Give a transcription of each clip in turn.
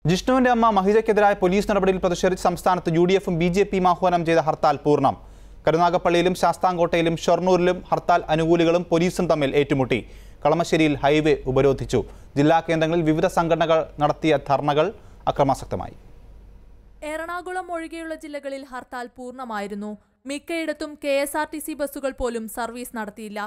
ജിഷ്ണുവിന്റെ അമ്മ മഹിജയ്ക്കെതിരായ പോലീസ് നടപടിയിൽ പ്രതിഷേധിച്ച് സംസ്ഥാനത്ത് യുഡിഎഫും ബിജെപിയും ആഹ്വാനം ചെയ്ത ഹർത്താൽ പൂർണ്ണം. കരുനാഗപ്പള്ളിയിലും ശാസ്താംകോട്ടയിലും ഷൊർണൂരിലും ഹർത്താൽ അനുകൂലികളും പോലീസും തമ്മിൽ ഏറ്റുമുട്ടി. കളമശ്ശേരിയിൽ ഹൈവേ ഉപരോധിച്ചു. ജില്ലാ കേന്ദ്രങ്ങളിൽ വിവിധ സംഘടനകൾ നടത്തിയ ധർണകൾ അക്രമാസക്തമായി. എറണാകുളം ഒഴികെയുള്ള ജില്ലകളിൽ ഹർത്താൽ പൂർണ്ണമായിരുന്നു. മിക്കയിടത്തും KSRTC ബസ്സുകൾ പോലും സർവീസ് നടത്തിയില്ല.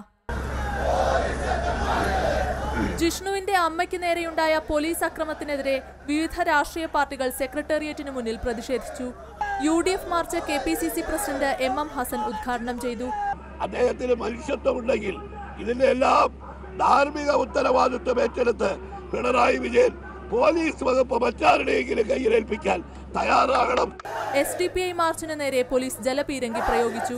ജിഷ്ണുവിന്റെ അമ്മയ്ക്ക് നേരെയുണ്ടായ പോലീസ് അക്രമത്തിനെതിരെ വിവിധ രാഷ്ട്രീയ പാർട്ടികൾ സെക്രട്ടേറിയറ്റിനു മുന്നിൽ പ്രതിഷേധിച്ചു. UDF march KPCC president MM Hassan ഉദ്ഘാടനം ചെയ്തു. അദ്ദേഹത്തിന് മനുഷ്യത്വമുണ്ടെങ്കിൽ ഇതിന്റെ എല്ലാം ധാർമ്മിക ഉത്തരവാദിത്വം ഏറ്റെടുത്ത് പിണറായി വിജയൻ പോലീസ് വകുപ്പ് മറ്റാരുടെയെങ്കിലും കയ്യിലേൽപ്പിക്കാൻ തയ്യാറാകണം. SDPI മാർച്ചിന് നേരെ പോലീസ് ജലപീരങ്കി പ്രയോഗിച്ചു.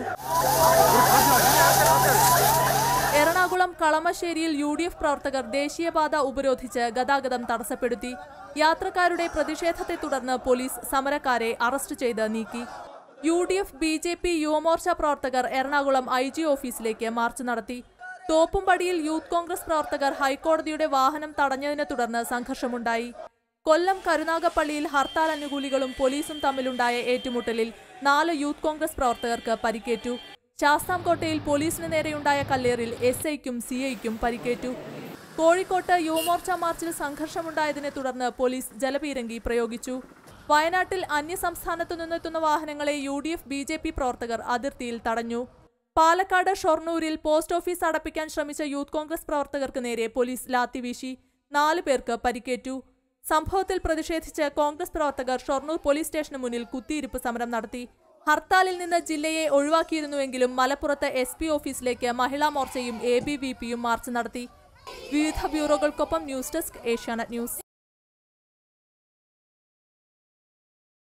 എറണാകുളം കളമശ്ശേരിയിൽ UDF പ്രവർത്തകർ ദേശീയപാത ഉപരോധിച്ച് ഗതാഗതം തടസ്സപ്പെടുത്തി. യാത്രക്കാരുടെ പ്രതിഷേധത്തെ തുടർന്ന് പോലീസ് സമരക്കാരെ അറസ്റ്റ് ചെയ്ത് നീക്കി. UDF BJP യുവമോർച്ച പ്രവർത്തകർ എറണാകുളം IG ഓഫീസിലേക്ക് മാർച്ച് നടത്തി. തോപ്പുംപടിയിൽ യൂത്ത് കോൺഗ്രസ് പ്രവർത്തകർ ഹൈക്കോടതിയുടെ വാഹനം തടഞ്ഞതിനെ തുടർന്ന് സംഘർഷമുണ്ടായി. കൊല്ലം കരുനാഗപ്പള്ളിയിൽ ഹർത്താൽ അനുകൂലികളും പോലീസും തമ്മിലുണ്ടായ ഏറ്റുമുട്ടലിൽ 4 യൂത്ത് കോൺഗ്രസ് പ്രവർത്തകർക്ക് പരിക്കേറ്റു. ശാസ്താംകോട്ടയിൽ പോലീസിന് നേരെയുണ്ടായ കല്ലേറിൽ SIക്കും CIക്കും പരിക്കേറ്റു. കോഴിക്കോട്ട് യുവമോർച്ച മാർച്ചിൽ സംഘർഷമുണ്ടായതിനെ തുടർന്ന് പോലീസ് ജലപീരങ്കി പ്രയോഗിച്ചു. വയനാട്ടിൽ അന്യസംസ്ഥാനത്തു നിന്നെത്തുന്ന വാഹനങ്ങളെ UDF BJP പ്രവർത്തകർ അതിർത്തിയിൽ തടഞ്ഞു. പാലക്കാട് ഷൊർണൂരിൽ പോസ്റ്റ് ഓഫീസ് അടപ്പിക്കാൻ ശ്രമിച്ച യൂത്ത് കോൺഗ്രസ് പ്രവർത്തകർക്ക് നേരെ പോലീസ് ലാത്തി വീശി. 4 പേർക്ക് പരിക്കേറ്റു. സംഭവത്തിൽ പ്രതിഷേധിച്ച് കോൺഗ്രസ് പ്രവർത്തകർ ഷൊർണൂർ പോലീസ് സ്റ്റേഷന് മുന്നിൽ കുത്തിയിരിപ്പ് സമരം നടത്തി. ഹർത്താലിൽ നിന്ന് ജില്ലയെ ഒഴിവാക്കിയിരുന്നുവെങ്കിലും മലപ്പുറത്ത് SP ഓഫീസിലേക്ക് മഹിളാ മോർച്ചയും ABVPയും മാർച്ച് നടത്തി. വിവിധ ബ്യൂറോകൾക്കൊപ്പം ന്യൂസ് ഡെസ്ക് ഏഷ്യാനെറ്റ് ന്യൂസ്.